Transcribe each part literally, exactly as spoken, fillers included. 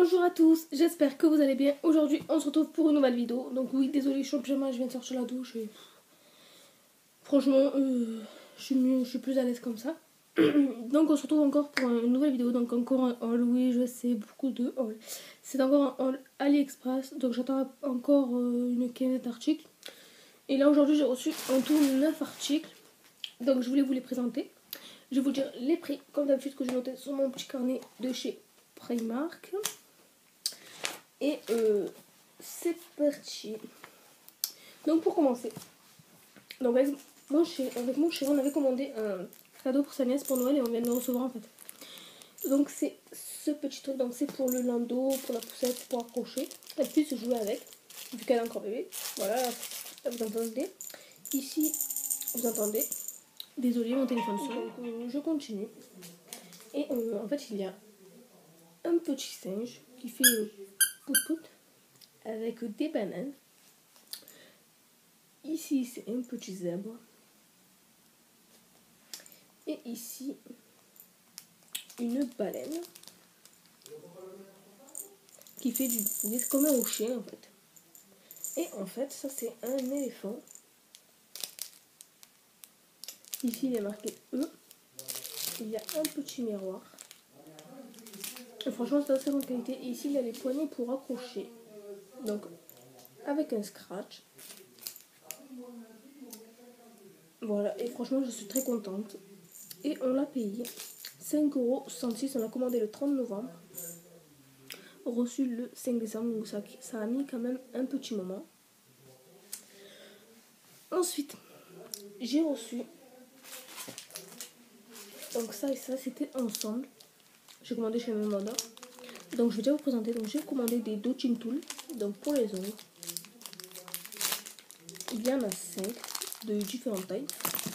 Bonjour à tous, j'espère que vous allez bien. Aujourd'hui on se retrouve pour une nouvelle vidéo. Donc oui, désolé, je suis en pyjama, je viens de sortir la douche et... Franchement, euh, je suis mieux, je suis plus à l'aise comme ça. Donc on se retrouve encore pour une nouvelle vidéo. Donc encore un haul, oui je sais, beaucoup de haul. C'est encore un haul AliExpress, donc j'attends encore euh, une quinzaine d'articles. Et là aujourd'hui j'ai reçu en tout neuf articles. Donc je voulais vous les présenter. Je vais vous dire les prix, comme d'habitude, que j'ai noté sur mon petit carnet de chez Primark. Et euh, c'est parti. Donc pour commencer, donc avec mon, chéri, avec mon chéri, on avait commandé un cadeau pour sa nièce pour Noël et on vient de le recevoir en fait. Donc c'est ce petit truc, donc c'est pour le landau, pour la poussette, pour accrocher. Elle puisse se jouer avec, vu qu'elle est encore bébé. Voilà, là, vous entendez. Ici, vous entendez. Désolée, mon téléphone sonne. Donc euh, je continue. Et euh, en fait, il y a un petit singe qui fait euh, pout pout avec des bananes. Ici, c'est un petit zèbre. Et ici, une baleine qui fait du bruit, comme un rocher en fait. Et en fait, ça c'est un éléphant. Ici, il est marqué E. Il y a un petit miroir. Et franchement, c'est assez bonne qualité. Et ici, il y a les poignées pour accrocher. Donc, avec un scratch. Voilà, et franchement, je suis très contente. Et on l'a payé cinq euros soixante-six. On l'a commandé le trente novembre. Reçu le cinq décembre. Donc, ça, ça a mis quand même un petit moment. Ensuite, j'ai reçu. Donc, ça et ça, c'était ensemble. J'ai commandé chez Memanda. Donc, je vais déjà vous présenter. Donc, j'ai commandé des Dotting Tools. Donc, pour les ongles. Il y en a cinq de différentes tailles.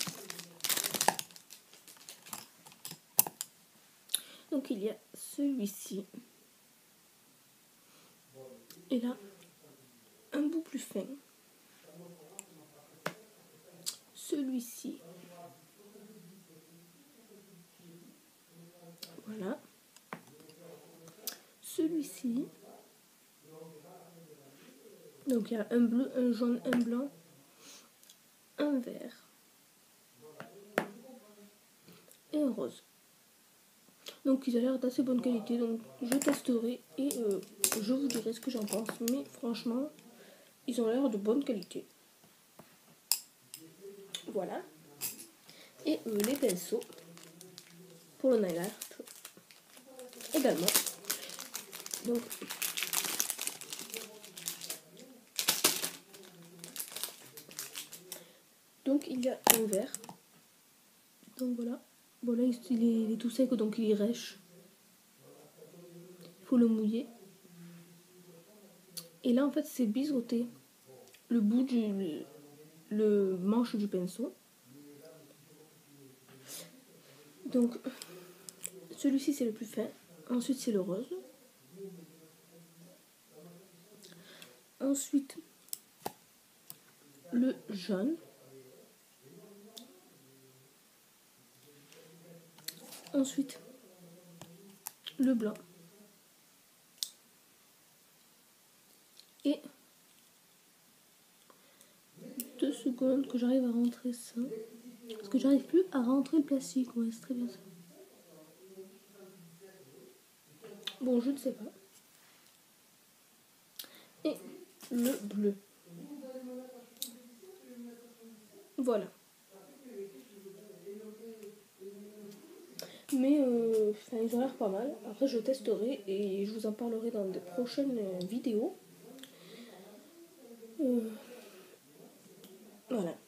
Donc il y a celui-ci. Et là, un bout plus fin. Celui-ci. Voilà. Celui-ci. Donc il y a un bleu, un jaune, un blanc, un vert et un rose. Donc ils ont l'air d'assez bonne qualité, donc je testerai et euh, je vous dirai ce que j'en pense. Mais franchement, ils ont l'air de bonne qualité. Voilà. Et euh, les pinceaux pour le nail art également. Donc Donc il y a un vert. Donc voilà. Bon là il est, il est tout sec, donc il est rêche. Il faut le mouiller. Et là en fait c'est biseauté. Le bout du le, le manche du pinceau. Donc celui-ci c'est le plus fin. Ensuite c'est le rose. Ensuite le jaune. Ensuite le blanc. Et deux secondes que j'arrive à rentrer ça. Parce que j'arrive plus à rentrer le plastique. Ouais, c'est très bien ça. Bon, je ne sais pas. Et le bleu. Voilà. Mais euh, ils ont l'air pas mal. Après, je testerai et je vous en parlerai dans de prochaines vidéos. Euh, voilà.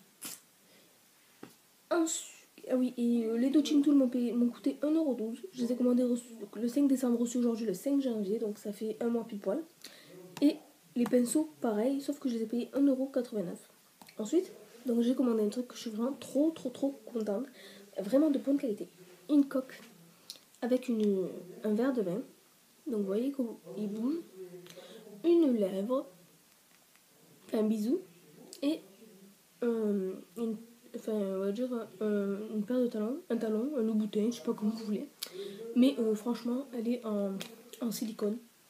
Ensuite, ah oui, et euh, les Dotting Tools m'ont coûté un euro douze. Je les ai commandés le cinq décembre, reçus aujourd'hui le cinq janvier, donc ça fait un mois pile poil. Et les pinceaux, pareil, sauf que je les ai payés un euro quatre-vingt-neuf. Ensuite, donc j'ai commandé un truc que je suis vraiment trop, trop, trop contente. Vraiment de bonne qualité. Une coque avec une, un verre de vin. Donc vous voyez qu'il bouge. Une lèvre. Un bisou. Et euh, une, enfin, on va dire un, une paire de talons. Un talon, un louboutin, je sais pas comment vous voulez. Mais euh, franchement, elle est en, en silicone.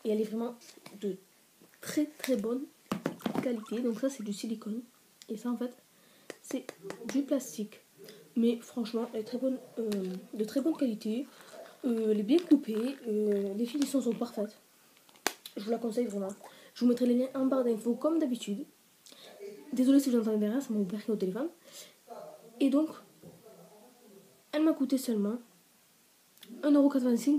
Et elle est vraiment de très très bonne qualité. Donc ça c'est du silicone. Et ça en fait c'est du plastique. Mais franchement elle est très bonne, euh, de très bonne qualité. Euh, elle est bien coupée. Euh, les finitions sont parfaites. Je vous la conseille vraiment. Je vous mettrai les liens en barre d'infos comme d'habitude. Désolée si vous entendez derrière, c'est mon père qui est au téléphone. Et donc, elle m'a coûté seulement un euro quatre-vingt-cinq.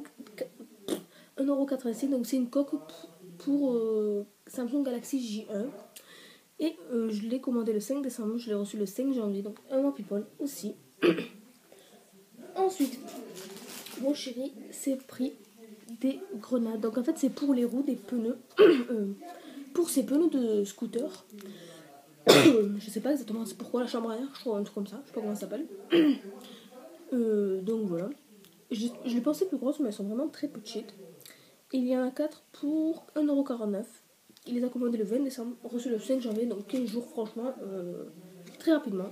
un euro quatre-vingt-cinq, donc c'est une coque pour euh, Samsung Galaxy J un. Et euh, je l'ai commandé le cinq décembre, je l'ai reçu le cinq janvier, donc un mois people aussi. Ensuite, mon chéri s'est pris des grenades. Donc en fait, c'est pour les roues des pneus. euh, pour ces pneus de scooter. Je sais pas exactement c'est pourquoi la chambre à air, je crois un truc comme ça, je sais pas comment ça s'appelle. Euh, donc voilà. Je, je les pensais plus grosses, mais elles sont vraiment très petites. Il y en a quatre pour un euro quarante-neuf. Il les a commandés le vingt décembre, reçu le cinq janvier, donc quinze jours franchement, euh, très rapidement.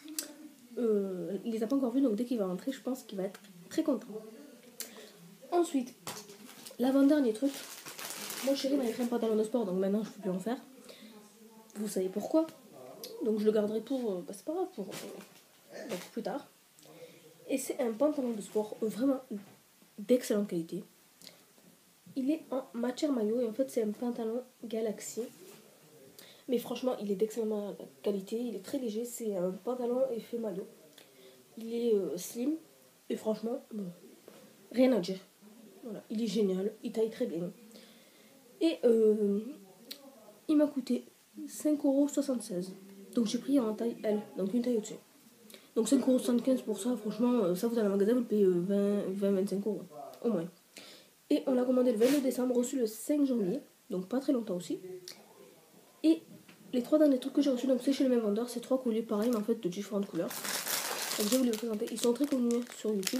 Euh, il les a pas encore vus, donc dès qu'il va rentrer, je pense qu'il va être très content. Ensuite, l'avant-dernier truc. Mon chéri m'a écrit un pantalon de sport, donc maintenant je peux plus en faire. Vous savez pourquoi. Donc je le garderai pour, euh, bah, c'est pas grave, pour, euh, donc plus tard. Et c'est un pantalon de sport euh, vraiment d'excellente qualité. Il est en matière maillot et en fait c'est un pantalon Galaxy. Mais franchement il est d'excellente qualité, il est très léger, c'est un pantalon effet maillot. Il est euh, slim et franchement, bon, rien à dire. Voilà, il est génial, il taille très bien. Et euh, il m'a coûté cinq euros soixante-seize. Donc j'ai pris en taille L, donc une taille au-dessus. Donc cinq euros soixante-quinze pour ça, franchement, ça vous allez au magasin, vous le payez vingt à vingt-cinq euros, au moins. Et on l'a commandé le vingt-deux décembre, reçu le cinq janvier, donc pas très longtemps aussi. Et les trois derniers trucs que j'ai reçus, donc c'est chez le même vendeur, c'est trois colliers pareils, mais en fait de différentes couleurs. Donc je vais vous les présenter, ils sont très connus sur YouTube.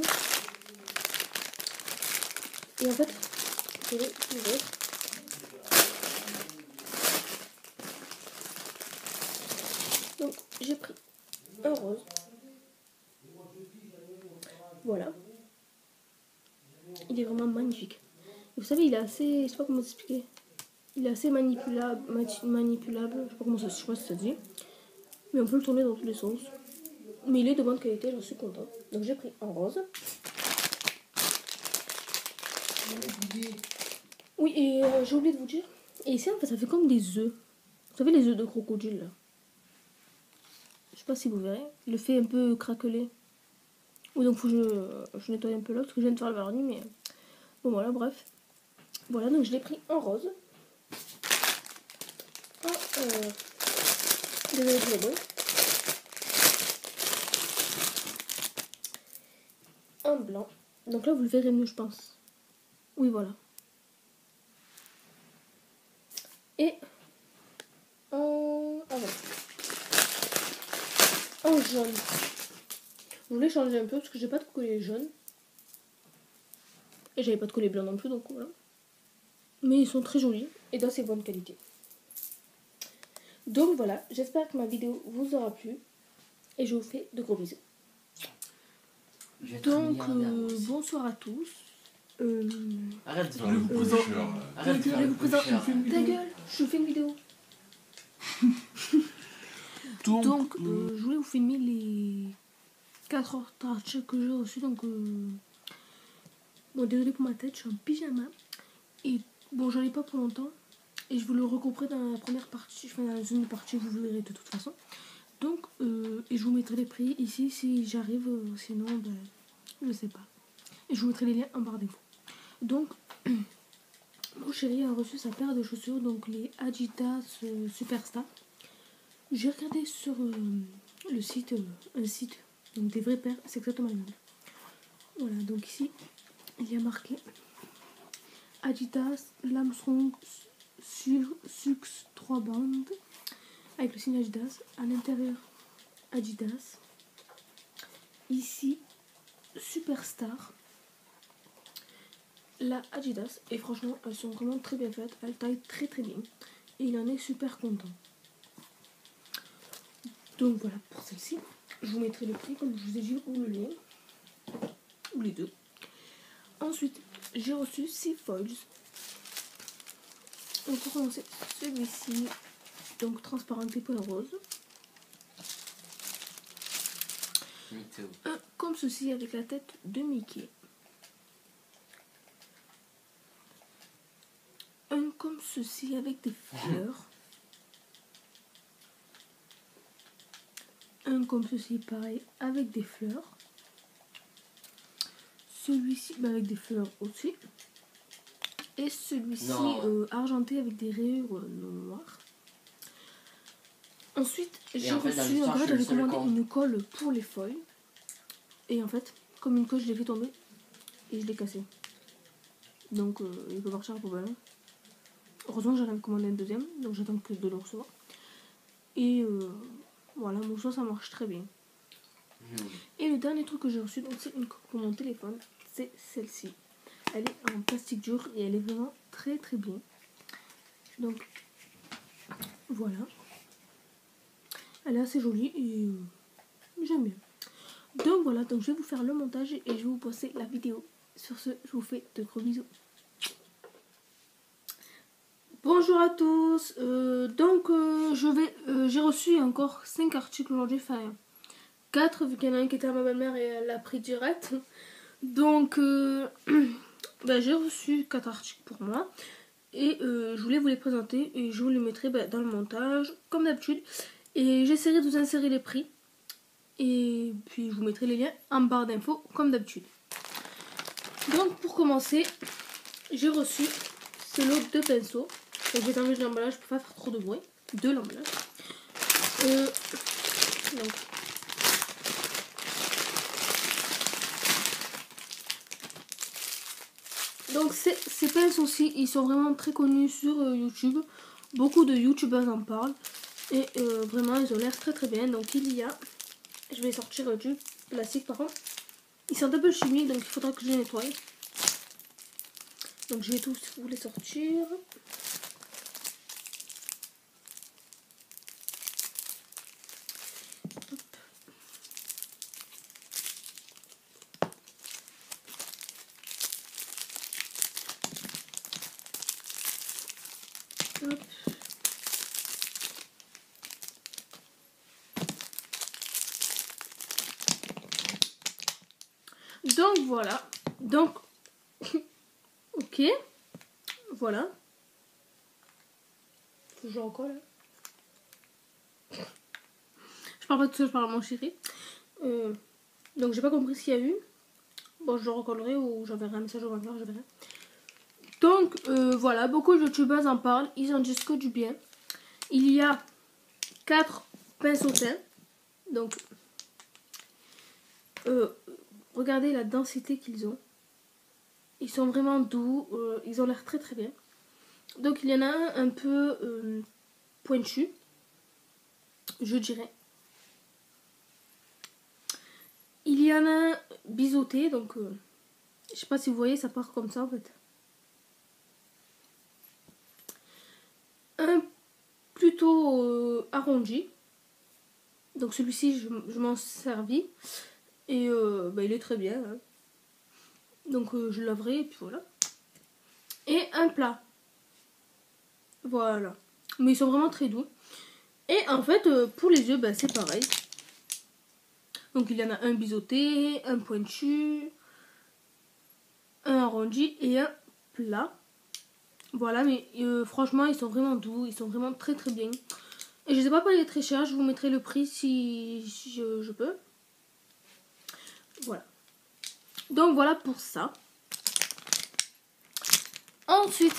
Et en fait, je vais ouvrir. Donc j'ai pris un rose. Voilà. Il est vraiment magnifique. Vous savez, il est assez, je sais pas comment expliquer. Il est assez manipulable, manipulable, je sais pas comment ça, je sais pas si ça dit. Mais on peut le tourner dans tous les sens. Mais il est de bonne qualité, j'en suis contente. Donc j'ai pris en rose. Oui, et euh, j'ai oublié de vous dire. Et ici, en fait, ça fait comme des œufs. Vous savez, les œufs de crocodile, là. Je sais pas si vous verrez. Il le fait un peu craqueler. Oui, donc faut que je, je nettoie un peu l'autre, parce que je viens de faire le vernis, mais... Bon, voilà, bref. Voilà, donc je l'ai pris en rose. En... Euh... Désolé pour le bruit. En blanc. Donc là, vous le verrez mieux, je pense. Oui, voilà. Et... En... Ah, voilà. En jaune. Je voulais changer un peu parce que j'ai pas de collier jaune. Et j'avais pas de collier blanc non plus, donc voilà. Mais ils sont très jolis et d'assez bonne qualité. Donc voilà, j'espère que ma vidéo vous aura plu. Et je vous fais de gros bisous. Donc euh, bonsoir à tous. Euh, Arrête de Je vous présente. Arrête de je faire vais le vous présenter. pusher. Ta gueule, je fais une vidéo. Donc, Donc euh, je voulais vous filmer les quatre heures trente que j'ai reçues. Donc euh... bon, désolé pour ma tête, je suis en pyjama. Et bon, j'en ai pas pour longtemps. Et je vous le recouperai dans la première partie, enfin dans la deuxième partie, vous verrez de toute façon. Donc, euh, et je vous mettrai les prix ici si j'arrive, euh, sinon, ben, je sais pas. Et je vous mettrai les liens en barre d'infos. Donc, mon chéri a reçu sa paire de chaussures, donc les Adidas euh, Superstar. J'ai regardé sur euh, le site, euh, un site, donc des vraies paires, c'est exactement le même. Voilà, donc ici, il y a marqué Adidas Armstrong sur Sux trois bandes avec le signe Adidas. À l'intérieur, Adidas. Ici, Superstar. La Adidas. Et franchement, elles sont vraiment très bien faites. Elles taillent très très bien. Et il en est super content. Donc voilà pour celle-ci. Je vous mettrai le prix comme je vous ai dit ou le lien. Ou les deux. Ensuite, j'ai reçu six foils. Donc pour commencer, celui-ci, donc transparenté point rose. Un comme ceci avec la tête de Mickey. Un comme ceci avec des fleurs. Un comme ceci pareil avec des fleurs. Celui-ci bah, avec des fleurs aussi. Et celui-ci euh, argenté avec des rayures euh, noires. Ensuite, j'ai en fait, reçu, en fait, j'avais commandé une colle pour les feuilles. Et en fait, comme une colle, je l'ai fait tomber et je l'ai cassé. Donc, euh, il peut partir à la poubelle. Heureusement, j'en ai commandé un deuxième, donc j'attends que de le recevoir. Et euh, voilà, mon choix, ça marche très bien. Mmh. Et le dernier truc que j'ai reçu, donc c'est une coque pour mon téléphone, c'est celle-ci. Elle est en plastique dur et elle est vraiment très très bien. Donc, voilà. Elle est assez jolie et euh, j'aime bien. Donc voilà, donc je vais vous faire le montage et je vais vous poster la vidéo. Sur ce, je vous fais de gros bisous. Bonjour à tous. Euh, donc euh, je vais, euh, j'ai reçu encore cinq articles aujourd'hui, enfin quatre vu qu'il y en a un qui était à ma belle-mère et elle l'a pris direct. Donc euh, ben, j'ai reçu quatre articles pour moi et euh, je voulais vous les présenter et je vous les mettrai ben, dans le montage comme d'habitude et j'essaierai de vous insérer les prix. Et puis je vous mettrai les liens en barre d'infos comme d'habitude. Donc pour commencer, j'ai reçu ce lot de pinceaux. Donc je vais enlever l'emballage pour pas faire trop de bruit. De l'emballage. Euh, donc. Donc ces, ces pinceaux-ci, ils sont vraiment très connus sur euh, YouTube. Beaucoup de youtubeurs en parlent. Et euh, vraiment ils ont l'air très très bien. Donc il y a... Je vais sortir euh, du plastique par contre. Ils sont un peu chimiques donc il faudra que je les nettoie. Donc je vais tous vous les sortir. Hop. Hop. Donc voilà. Donc ok. Voilà. Je recolle. Je parle pas tout seul, je parle à mon chéri. Euh, donc j'ai pas compris ce qu'il y a eu. Bon, je le recollerai ou j'enverrai un message au vendeur, je verrai. Donc euh, voilà, beaucoup de youtubeurs en parlent. Ils en disent que du bien. Il y a quatre pinceaux teints. Donc euh, regardez la densité qu'ils ont. Ils sont vraiment doux. Euh, ils ont l'air très très bien. Donc il y en a un un peu euh, pointu, je dirais. Il y en a un biseauté, donc euh, je sais pas si vous voyez, ça part comme ça en fait. Un plutôt euh, arrondi. Donc celui-ci, je, je m'en servis. Et euh, bah, il est très bien. Hein. Donc euh, je laverai et puis voilà. Et un plat. Voilà. Mais ils sont vraiment très doux. Et en fait, euh, pour les yeux, bah, c'est pareil. Donc il y en a un biseauté, un pointu, un arrondi et un plat. Voilà, mais euh, franchement, ils sont vraiment doux. Ils sont vraiment très très bien. Et je ne sais pas pas, il est très cher. Je vous mettrai le prix si, si je, je peux. Voilà. Donc voilà pour ça. Ensuite,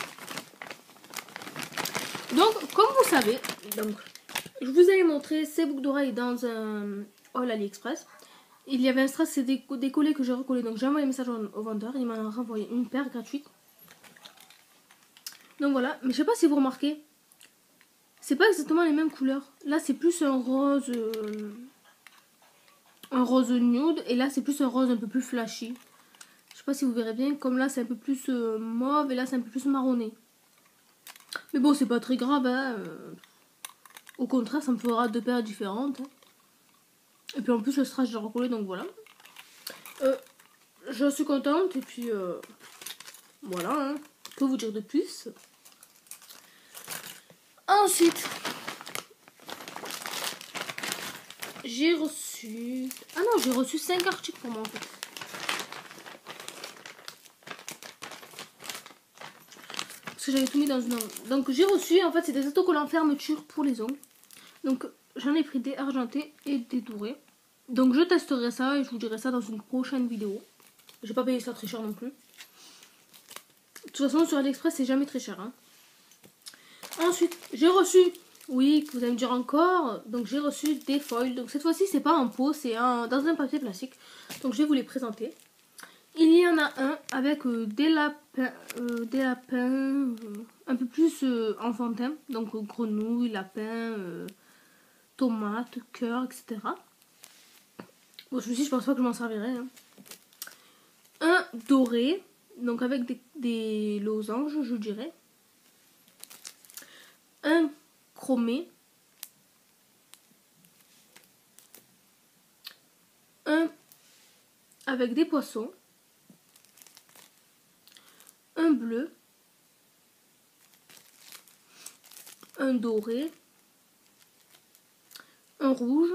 donc comme vous savez, donc je vous avais montré ces boucles d'oreilles dans un haul AliExpress. Il y avait un strass, c'est des, des collets que j'ai recollés. Donc j'ai envoyé un message au, au vendeur. Il m'a renvoyé une paire gratuite. Donc voilà, mais je sais pas si vous remarquez, c'est pas exactement les mêmes couleurs. Là c'est plus un rose, euh, un rose nude, et là c'est plus un rose un peu plus flashy. Je sais pas si vous verrez bien, comme là c'est un peu plus euh, mauve et là c'est un peu plus marronné. Mais bon, c'est pas très grave, hein. Euh, au contraire, ça me fera deux paires différentes. Hein. Et puis en plus le strass j'ai recollé, donc voilà. Euh, je suis contente et puis euh, voilà, hein. Je peux vous dire de plus. Ensuite, j'ai reçu... Ah non, j'ai reçu cinq articles pour moi en fait. Parce que j'avais tout mis dans une enveloppe. Donc j'ai reçu, en fait, c'est des autocollants fermeture pour les ongles. Donc j'en ai pris des argentés et des dorés. Donc je testerai ça et je vous dirai ça dans une prochaine vidéo. J'ai pas payé ça très cher non plus. De toute façon, sur AliExpress, c'est jamais très cher. Hein. Ensuite, j'ai reçu... Oui, vous allez me dire encore. Donc j'ai reçu des foils. Donc cette fois-ci, c'est pas en pot, c'est un, dans un papier plastique. Donc je vais vous les présenter. Il y en a un avec euh, des lapins, euh, des lapins euh, un peu plus euh, enfantins. Donc euh, grenouilles, lapins, euh, tomates, cœurs, et cetera. Bon, je me suis dit, je pense pas que je m'en servirai. Hein. Un doré, donc avec des, des losanges, je dirais. Un chromé. Un avec des poissons. Un bleu. Un doré. Un rouge.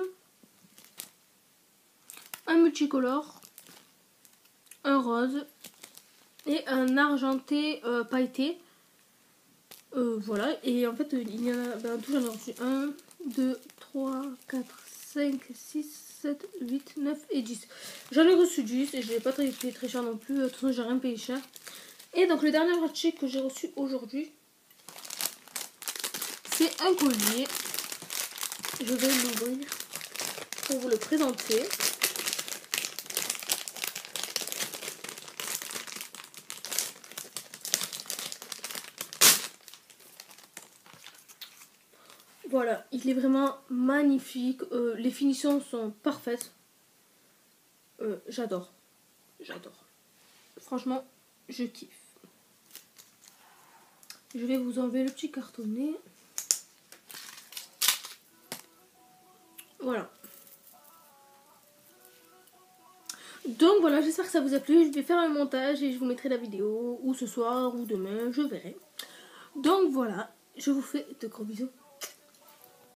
Un multicolore. Un rose. Et un argenté euh, pailleté. Euh, voilà, et en fait, il y en a, ben, tout j'en ai reçu un, deux, trois, quatre, cinq, six, sept, huit, neuf et dix. J'en ai reçu dix et je n'ai pas payé très cher non plus. De toute façon, j'ai rien payé cher. Et donc, le dernier article que j'ai reçu aujourd'hui, c'est un collier. Je vais l'ouvrir pour vous le présenter. Voilà, il est vraiment magnifique. Euh, les finitions sont parfaites. Euh, j'adore. J'adore. Franchement, je kiffe. Je vais vous enlever le petit cartonnet. Voilà. Donc voilà, j'espère que ça vous a plu. Je vais faire un montage et je vous mettrai la vidéo ou ce soir ou demain, je verrai. Donc voilà, je vous fais de gros bisous.